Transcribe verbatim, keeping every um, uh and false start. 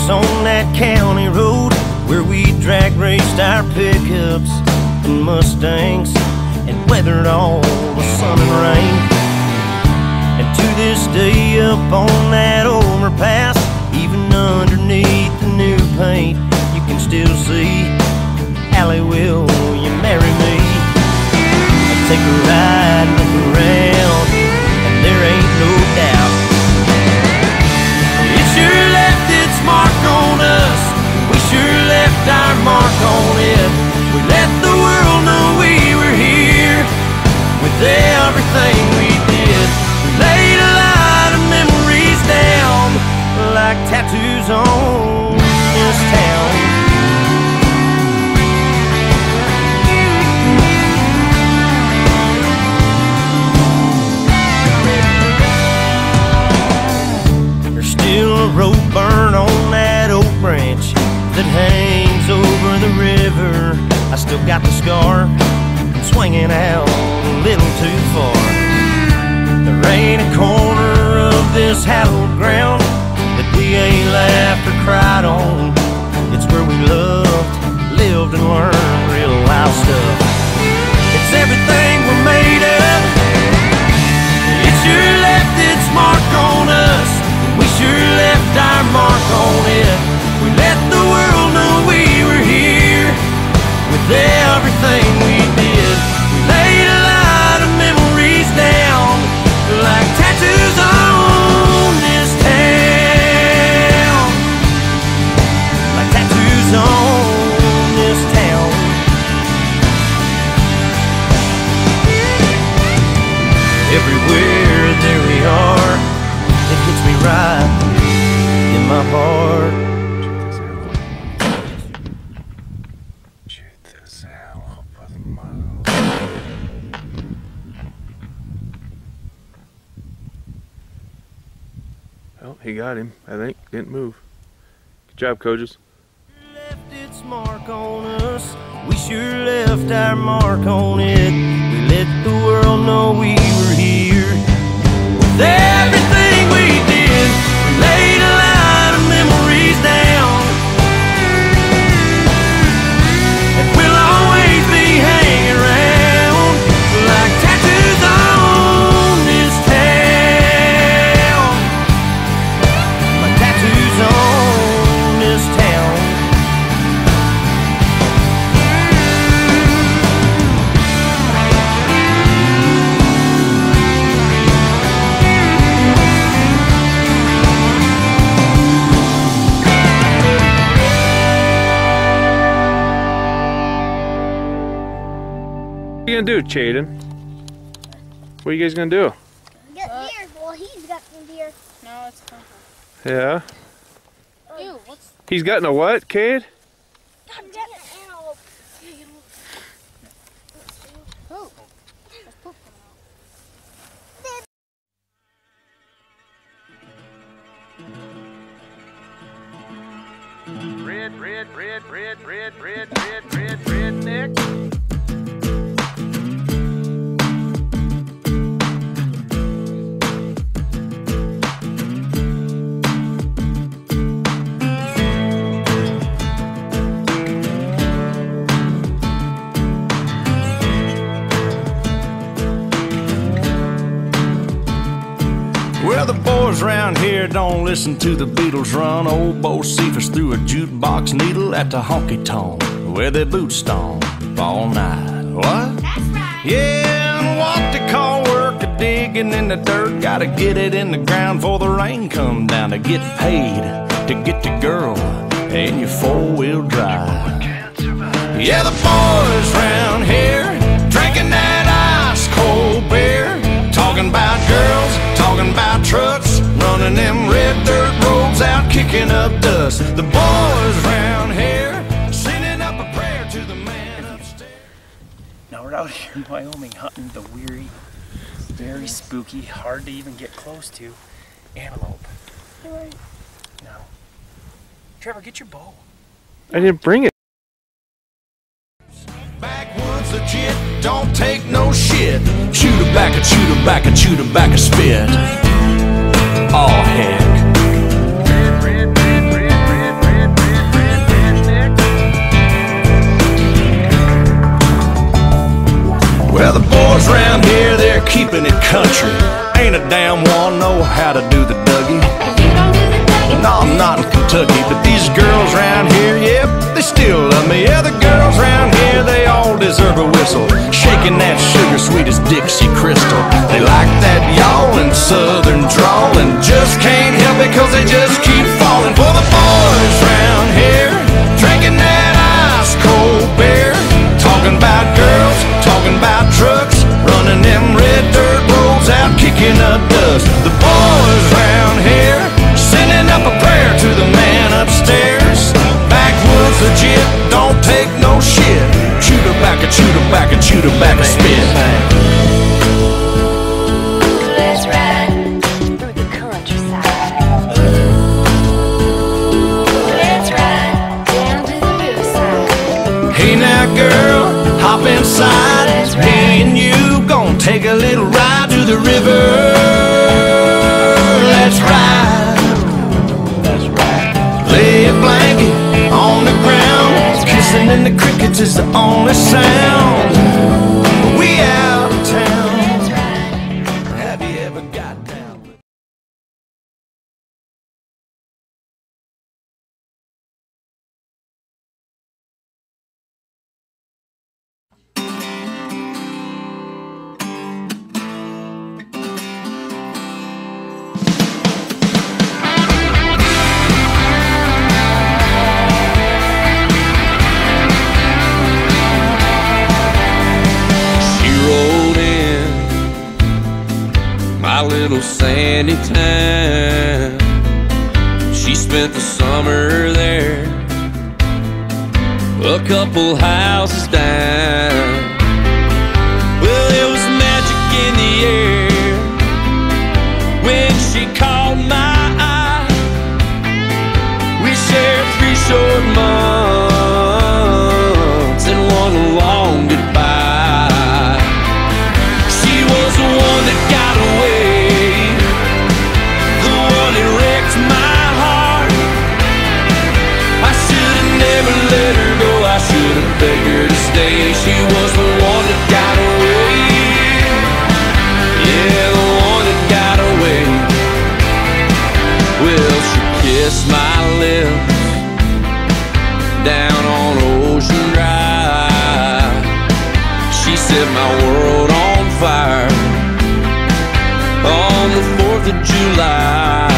tracks on that county road where we drag raced our pickups and Mustangs and weathered all the sun and rain. And to this day up on that overpass, even underneath the new paint, you can still see Allie, will you marry me? I'll take a ride, look around, and there ain't no doubt it sure left its mark on us. We sure left our mark on it. We let the world know we were here with everything we did. We laid a lot of memories down like tattoos on this town. There's still a rope burn on that oak branch that hangs over the river. I still got the scar from swinging out a little too far. There ain't a corner of this hallowed ground that we ain't laughed or cried on. It's where we loved, lived, and learned real life stuff. It's everything we're made of. It sure left its mark on us. We sure left our mark on it. We let the world know we were here with everything we did. We laid a lot of memories down like tattoos on this town. Like tattoos on this town. Everywhere there we are, it hits me right in my heart. Well, he got him, I think. Didn't move. Good job, coaches. Left its mark on us. We sure left our mark on it. We let the world know we were here with everything we did. We laid a lot of memories down, and we'll always be hanging around like tattoos on this town. Like tattoos on this town. What are you gonna do, Chaden? What are you guys gonna do? Get beer. Well, he's got some beer. No, it's fine. Yeah? Ew, what's... He's gotten a what, Cade? I'm getting an antelope. Poop. There's poop coming out. Red, red, red, red, red, red, red, red, redneck. Well, the boys round here don't listen to the Beatles run. Old Bo Cephas threw a jukebox needle at the honky-tonk where they boot stomp all night. What? That's right. Yeah, and what they call work a digging in the dirt. Gotta get it in the ground before the rain come down to get paid, to get the girl in your four-wheel drive. Yeah, the boys round here drinking that ice-cold beer, talking about girls, talking about trucks, running them red dirt roads out, kicking up dust. The boys round here sending up a prayer to the man upstairs. Now we're out here in Wyoming hunting the weary, very spooky, hard to even get close to antelope. Now, Trevor, get your bow. I didn't bring it. Backwoods legit, don't take no shit. Shoot her back and shoot her back and shoot her back a spit. Oh heck. Red, red, red, red, red. boys round here, they're keeping it country. Ain't a damn one know how to do the Dougie. No, I'm not in Kentucky, but these girls round here, yep, they still love me. Yeah, the girls round here, they all deserve a whistle. Shaking that sugar sweet as Dixie Crystal. They like that yawling southern drawl and just can't help it cause they just keep falling for the boys round here, drinking that ice cold beer. Talking about girls, talking about trucks, running them red dirt roads out, kicking up dust. The boys round here, sending up a prayer to the man upstairs. Backwoods legit, don't take no shit. Chew tobacco, chew tobacco, chew tobacco, spit. Let's ride through the countryside. Let's ride down to the riverside. Hey now girl, hop inside. Me and you gon' take a little ride to the river. Let's ride. Lay a blanket on the ground, kissing in the crickets is the only sound. We out of town. Have you ever got down? Little sandy town. She spent the summer there, a couple houses down. Well, there was magic in the air when she caught my eye. We shared three short months and one long goodbye. She was the one that got away, begged her to stay. She was the one that got away. Yeah, the one that got away. Well, she kissed my lips down on Ocean Drive. She set my world on fire on the fourth of July.